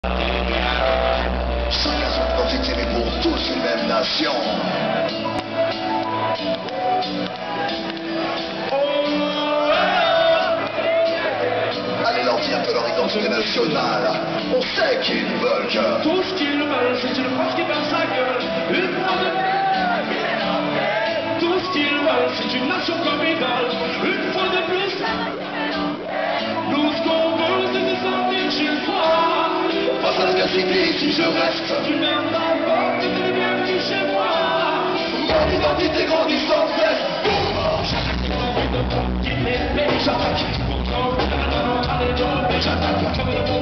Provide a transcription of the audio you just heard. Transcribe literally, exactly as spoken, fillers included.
Chacun son identité, mais pour tous une même nation. Allez leur dire que leur identité nationale, on sait qu'ils veulent que... Tout ce qu'ils veulent, c'est une France qui perd sa gueule. Une fois de plus. Tout ce qu'ils veulent, c'est une nation comme idole. Une fois de plus. Nous, ce qu'on veut, c'est de sortir chez soi. Face à ce que signifie si je reste, Tu fermes ta porte, tu es bienvenue chez moi. mon identité grandit sans cesse. J'attaque. J'attaque. J'attaque.